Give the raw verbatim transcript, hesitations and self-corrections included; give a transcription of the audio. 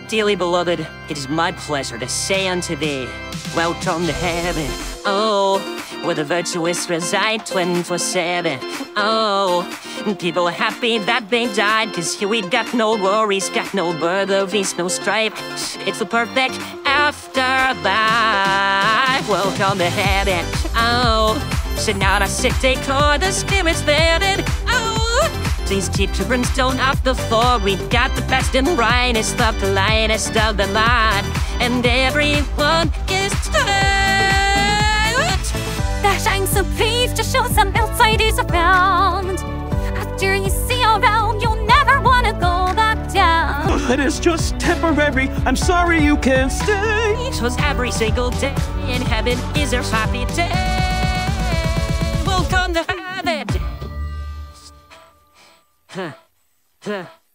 Dearly beloved, it is my pleasure to say unto thee, welcome to heaven. Oh, where the virtuous reside twenty-four seven. Oh, people are happy that they died, cause here we got no worries, got no burglaries, no strife. It's the perfect afterlife. Welcome to heaven. Oh, so now I sit, take all the spirits there. Oh, please keep your brimstone off the floor. We've got the best and brightest of the lightest of the lot, and everyone is turned. That shines so please just show some outsiders around. After you see around, you'll never wanna go back down. It is just temporary, I'm sorry you can't stay. Cause every single day in heaven is a happy day. Welcome to heaven. Huh. Huh.